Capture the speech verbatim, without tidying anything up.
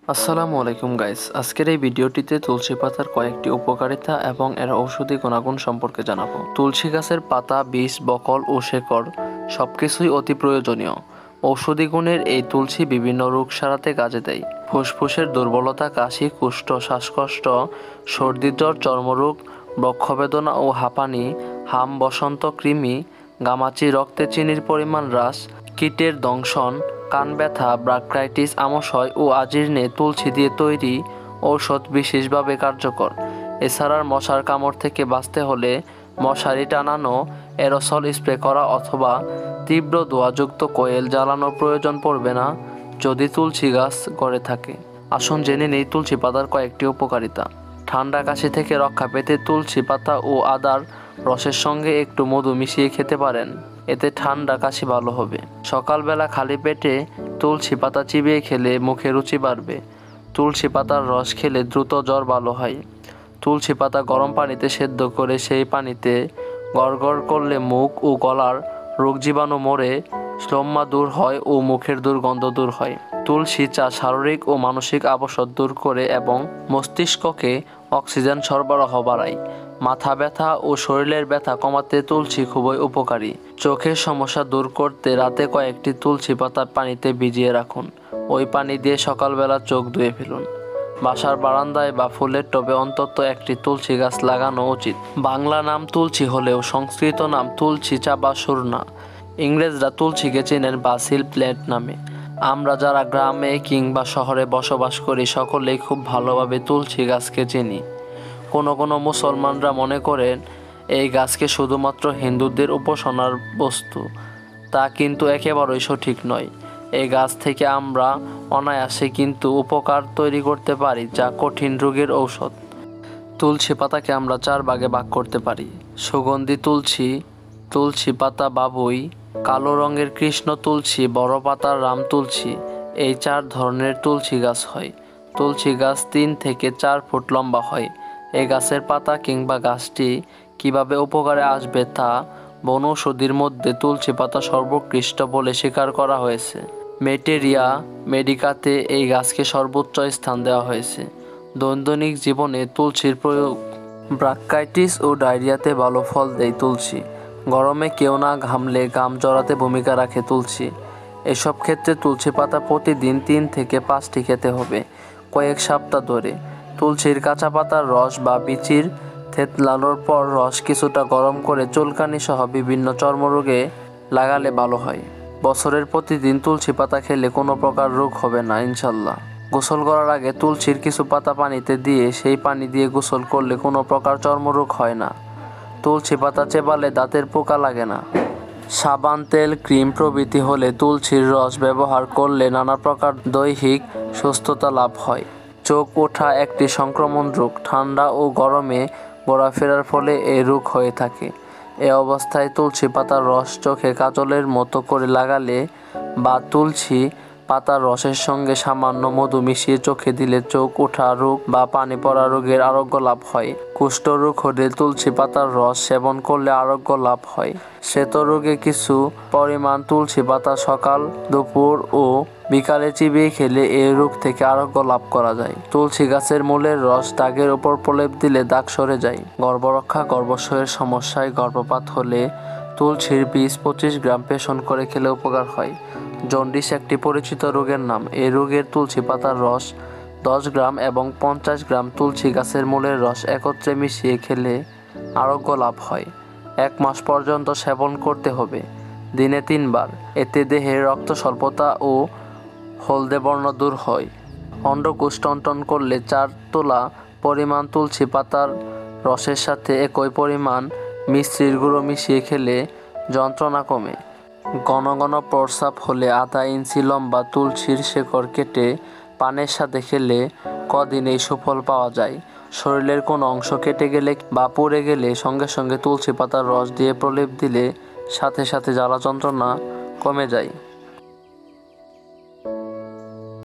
আসসালামু আলাইকুম গাইস, আজকের এই ভিডিওটিতে তুলসী পাতার কয়েকটি উপকারিতা এবং এর ঔষধি গুণাগুণ সম্পর্কে জানাবো। তুলসী গাছের পাতা, বীজ, বকল ও শেকড় সবকিছুই অতি প্রয়োজনীয়। ঔষধি গুণের এই তুলসী বিভিন্ন রোগ সারাতে কাজে দেয়। ফুসফুসের দুর্বলতা, কাশি, কুষ্ঠ, শ্বাসকষ্ট, সর্দি জ্বর, চর্মরোগ, বক্ষবেদনা ও হাঁপানি, হাম, বসন্ত, কৃমি, গামাচি, রক্তে চিনির পরিমাণ হ্রাস, কীটের দংশন, কান ব্যথা, ব্রাঙ্কাইটিস, আমাশয় ও আজীর্ণে তুলসী দিয়ে তৈরি ঔষধ বিশেষভাবে কার্যকর। এছাড়া মশার কামড় থেকে বাঁচতে হলে মশারি টানানো, অ্যারোসল স্প্রে করা অথবা তীব্র ধোঁয়াযুক্ত কোয়েল জ্বালানোর প্রয়োজন পড়বে না যদি তুলসী গাছ গড়ে থাকে। আসুন জেনে নেই তুলসী পাতার কয়েকটি উপকারিতা। ঠান্ডা কাশি থেকে রক্ষা পেতে তুলসী পাতা ও আদার রসের সঙ্গে একটু মধু মিশিয়ে খেতে পারেন, এতে ঠান্ডা কাশি ভালো হবে। সকালবেলা খালি পেটে তুলসী পাতা চিবিয়ে খেলে মুখে রুচি বাড়বে। তুলসী পাতার রস খেলে দ্রুত জ্বর ভালো হয়। তুলসী পাতা গরম পানিতে সেদ্ধ করে সেই পানিতে গড়গড় করলে মুখ ও গলার রোগ জীবাণু মরে শ্লম্মা দূর হয় ও মুখের দুর্গন্ধ দূর হয়। তুলসী চা শারীরিক ও মানসিক অবসাদ দূর করে এবং মস্তিষ্ককে অক্সিজেন সরবরাহ বাড়ায়। মাথা ব্যথা ও শরীরের ব্যথা কমাতে তুলসী খুবই উপকারী। চোখের সমস্যা দূর করতে রাতে কয়েকটি তুলসী পাতা পানিতে ভিজিয়ে রাখুন। ওই পানি দিয়ে সকালবেলা চোখ ধুয়ে ফেলুন। বাসার বারান্দায় বা ফুলের টবে অন্তত একটি তুলসী গাছ লাগানো উচিত। বাংলা নাম তুলসী হলেও সংস্কৃত নাম তুলসী চা বা সুরনা। ইংরেজরা তুলসীকে চেনেন বাসিল প্ল্যান্ট নামে। আমরা যারা গ্রামে কিংবা শহরে বসবাস করি সকলেই খুব ভালোভাবে তুলসী গাছকে চিনি। কোনো কোনো মুসলমানরা মনে করেন এই গাছকে শুধুমাত্র হিন্দুদের উপাসনার বস্তু। তা কিন্তু একেবারেই সঠিক নয়। এই গাছ থেকে আমরা অনায়াসে কিন্তু উপকার তৈরি করতে পারি, যা কঠিন রোগের ঔষধ। তুলসী পাতাকে আমরা চার ভাগে ভাগ করতে পারি: সুগন্ধি তুলসী, তুলসী পাতা বাবুই, কালো রঙের কৃষ্ণ তুলসী, বড় পাতার রাম তুলসী। এই চার ধরনের তুলসী গাছ হয়। তুলসী গাছ তিন থেকে চার ফুট লম্বা হয়। এই গাছের পাতা কিংবা গাছটি কিভাবে উপকারে আসবে তা বনৌষধির মধ্যে তুলসী পাতা সর্বোৎকৃষ্ট বলে স্বীকার করা হয়েছে। মেটেরিয়া মেডিকাতে এই গাছকে সর্বোচ্চ স্থান দেওয়া হয়েছে। দৈনন্দিন জীবনে তুলসীর প্রয়োগ। ব্রাঙ্কাইটিস ও ডায়রিয়াতে ভালো ফল দেয় তুলসী। গরমে কেউ না ঘামলে ঘাম ঝরাতে ভূমিকা রাখে তুলসী। এসব ক্ষেত্রে তুলসী পাতা প্রতিদিন তিন থেকে পাঁচটি খেতে হবে কয়েক সপ্তাহ ধরে। তুলসীর কাঁচা পাতার রস বা বিচির থেতলানোর পর রস কিছুটা গরম করে চুলকানি সহ বিভিন্ন চর্মরোগে লাগালে ভালো হয়। বছরের প্রতিদিন তুলসী পাতা খেলে কোনো প্রকার রোগ হবে না ইনশাল্লাহ। গোসল করার আগে তুলসীর কিছু পাতা পানিতে দিয়ে সেই পানি দিয়ে গোসল করলে কোনো প্রকার চর্মরোগ হয় না। তুলসী পাতা চেবালে দাঁতের পোকা লাগে না। সাবান, তেল, ক্রিম প্রভৃতি হলে তুলসীর রস ব্যবহার করলে নানা প্রকার দৈহিক সুস্থতা লাভ হয়। চোখ ওঠা একটি সংক্রমণ রোগ। ঠান্ডা ও গরমে ঘোরাফেরার ফলে এই রোগ হয়ে থাকে। এ অবস্থায় তুলসী পাতার রস চোখে কাজলের মতো করে লাগালে বা তুলসী পাতার রসের সঙ্গে সামান্য মধু মিশিয়ে চোখে দিলে চোখ ওঠা রোগ বা পানি পড়া রোগের আরোগ্য লাভ হয়। কুষ্ঠ রোগ হলে তুলসী পাতার রস সেবন করলে আরোগ্য লাভ হয়। শ্বেত রোগে কিছু পরিমাণ তুলসী পাতা সকাল, দুপুর ও বিকালে চিবিয়ে খেলে এই রোগ থেকে আরোগ্য লাভ করা যায়। তুলসী গাছের মূলের রস দাগের উপর প্রলেপ দিলে দাগ সরে যায়। গর্ভরক্ষা, গর্ভাশয়ের সমস্যায় গর্ভপাত হলে তুলসীর বীজ পঁচিশ গ্রাম পেষণ করে খেলে উপকার হয়। জন্ডিস একটি পরিচিত রোগের নাম। এই রোগের তুলসী পাতার রস দশ গ্রাম এবং পঞ্চাশ গ্রাম তুলসী গাছের মূলের রস একত্রে মিশিয়ে খেলে আরোগ্য লাভ হয়। এক মাস পর্যন্ত সেবন করতে হবে, দিনে তিনবার। এতে দেহে রক্ত স্বল্পতা ও হলদে বর্ণ দূর হয়। অন্ডকোষ টনটন করলে চার তোলা পরিমাণ তুলসী পাতার রসের সাথে একই পরিমাণ মিশ্রির গুঁড়ো মিশিয়ে খেলে যন্ত্রণা কমে। ঘন ঘন প্রস্রাব হলে আধা ইঞ্চি লম্বা তুলসীর শেকড় কেটে পানের সাথে খেলে কদিনেই সুফল পাওয়া যায়। শরীরের কোনো অংশ কেটে গেলে বা পুড়ে গেলে সঙ্গে সঙ্গে তুলসী পাতার রস দিয়ে প্রলেপ দিলে সাথে সাথে জ্বালা যন্ত্রণা কমে যায়।